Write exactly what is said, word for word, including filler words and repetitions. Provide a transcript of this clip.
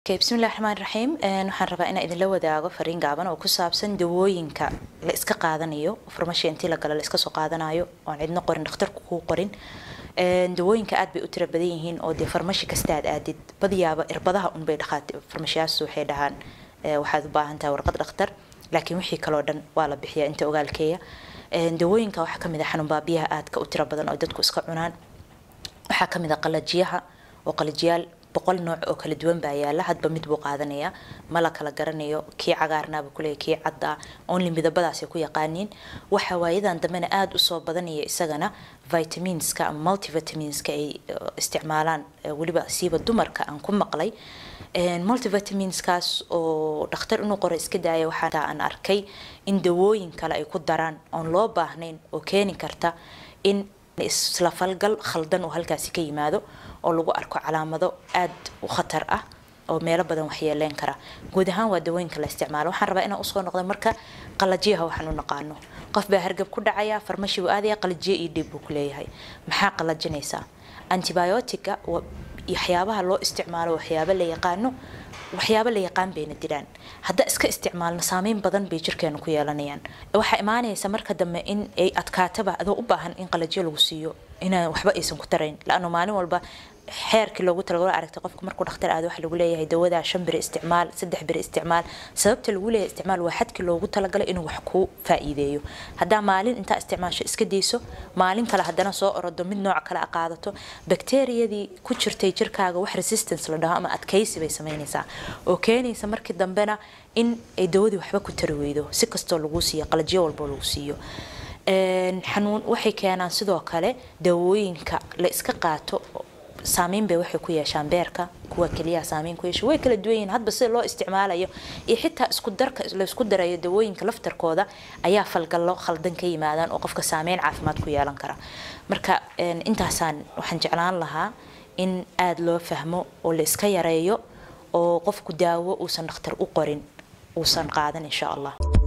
بسم الله الرحمن الرحيم waxaan rabaa inaan idin la wadaago fariin gaaban oo ku saabsan dawooyinka la iska qaadanayo farmashi intii la galo la iska soo qaadanayo oo cidna qorin dhakhtarku ku qorin dawooyinka aad bay u tira badan yihiin oo de farmashi kasta aad aadid badiyaaba irbadaha un bay dhaqaatay farmashiyaas waxay dhahaan waxaad u baahan tahay warqad dhakhtar laakiin wixii kale oo dhan waa la bixiyaa inta ogaalkeeya dawooyinka waxa kamid ah xanuun baabiyaha aadka u tira badan oo dadku iska cunaan waxa kamid ah qalajiyaha oo qalajiyaal boqol nooc oo kala duwan baa yaala hadba mid buu qaadanaya ma la kala garanayo kii cagaarnaaba kulay kii cadda only midabadaas ay ku yaqaaniin waxa waayadan damana aad u soo badanaya isagana vitaminska ama multivitaminska ay isticmaalaan waliba siiba dumarka aan ku maqlay multivitaminskaas oo dhakhtar inuu qoro iska daaya waxa aan arkay in dawooyin kale ay ku daraan on loo baahnayn oo keeni karta in isla falgal khaldan oo halkaas ka yimaado oo lagu arko calaamado aad u khatar ah oo meelo badan waxyeeleen kara guud ahaan waa dawooyinka la isticmaalo waxaan rabaa inaan u soo noqdo marka qalajiyaha waxaan u naqaano qof baa hargab ku dhacaya farmashi uu aadaya qalajiye iyo dib uu ku leeyahay maxaa qalajinaysa antibiotica waxyaabaha loo isticmaalo waxyaabo la yaqaano waxyaabo la yaqaan bayna diraan hadda iska isticmaalna saameyn badan bay jirkeena ku yeelanayaan waxa imaanaysa marka dambe in ay adkaataba adoo u baahan in qalajiye lagu siiyo inaan waxba aysan ku tarayn laano maalin walba xeerkii loogu talagalay aragtay qofka markuu dhakhtar aad wax lagu leeyahay dawada shan bir isticmaal saddex bir isticmaal sababta lagu leeyahay isticmaal waa xadkii loogu talagalay inuu wax ku faa'iideeyo hadda maalin inta isticmaasho iska deyso maalin kale hadana soo orado mid nooc kale qaadato bakteeriyadii ku jirtay jirkaaga wax resistance la dhaho ama adkaysi bay sameynaysaa oo keenaysa markii dambena in ay dawadii waxba ku tari weydo si kastoo lagu siiyo qalajiyo walba lagu siiyo xanuun waxay keenaan sidoo kale dawooyinka la iska qaato saameyn bay waxay ku yeeshaan beerka kuwa kaliya saameyn ku yeesho way kala duwan yihiin hadba sida loo isticmaalayo iyo xitaa isku darka la isku darayo dawooyinka laftarkooda ayaa falgallo khaldan ka yimaadaan oo qofka saameyn caafimaad ku yeelan kara marka intaasaan waxaan jeclaan lahaa in aad loo fahmo oo la iska yareeyo oo qofku daawo uusan dhakhtar u qorin uusan qaadan insha Allah